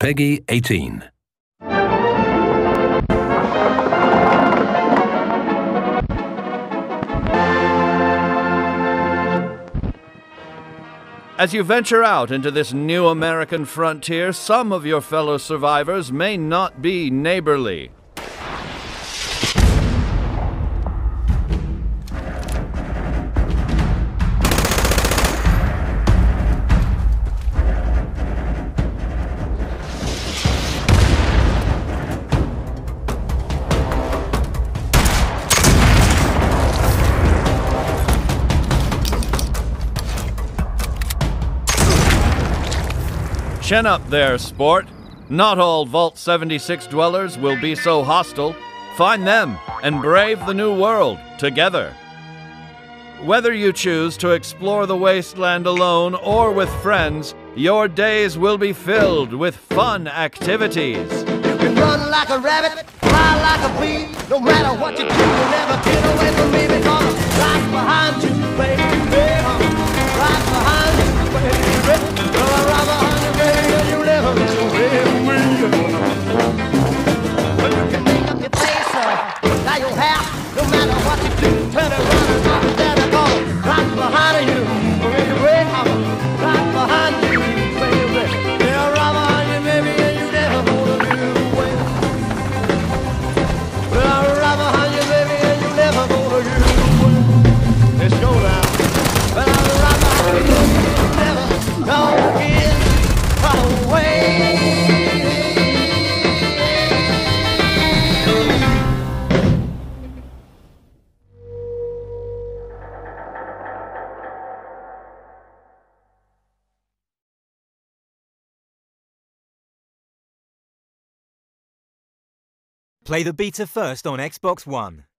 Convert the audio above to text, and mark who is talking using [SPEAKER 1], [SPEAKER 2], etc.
[SPEAKER 1] Peggy 18.
[SPEAKER 2] As you venture out into this new American frontier, some of your fellow survivors may not be neighborly. Chin up there, sport. Not all Vault 76 dwellers will be so hostile. Find them and brave the new world together. Whether you choose to explore the wasteland alone or with friends, your days will be filled with fun activities.
[SPEAKER 3] You can run like a rabbit, fly like a bee. No matter what you do, you'll never get away from me because I'm right behind you, baby. Right behind you, baby. I'm right behind you, baby, and you'll never get away from me. Well, you can make up your face, dye your hair. No matter what you do, turn around and stop it there. Because right behind you, baby, I'm right behind you, baby. Yeah, right behind you, baby, and you never gonna get away. Well, I'm right behind you, baby, and you never gonna get away. Let's go now. Well, I'm right behind you, baby, and you never gonna get away.
[SPEAKER 4] Play the beta first on Xbox One.